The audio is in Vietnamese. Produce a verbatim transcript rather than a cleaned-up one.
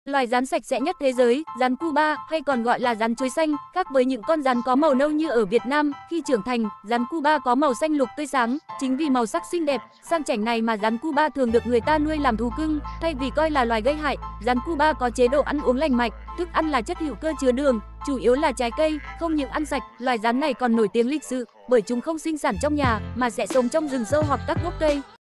Loài rắn sạch sẽ nhất thế giới, rắn Cuba hay còn gọi là rắn chuối xanh, khác với những con rắn có màu nâu như ở Việt Nam, khi trưởng thành, rắn Cuba có màu xanh lục tươi sáng, chính vì màu sắc xinh đẹp, sang chảnh này mà rắn Cuba thường được người ta nuôi làm thú cưng, thay vì coi là loài gây hại. Rắn Cuba có chế độ ăn uống lành mạnh, thức ăn là chất hữu cơ chứa đường, chủ yếu là trái cây, không những ăn sạch, loài rắn này còn nổi tiếng lịch sự, bởi chúng không sinh sản trong nhà mà sẽ sống trong rừng sâu hoặc các gốc cây.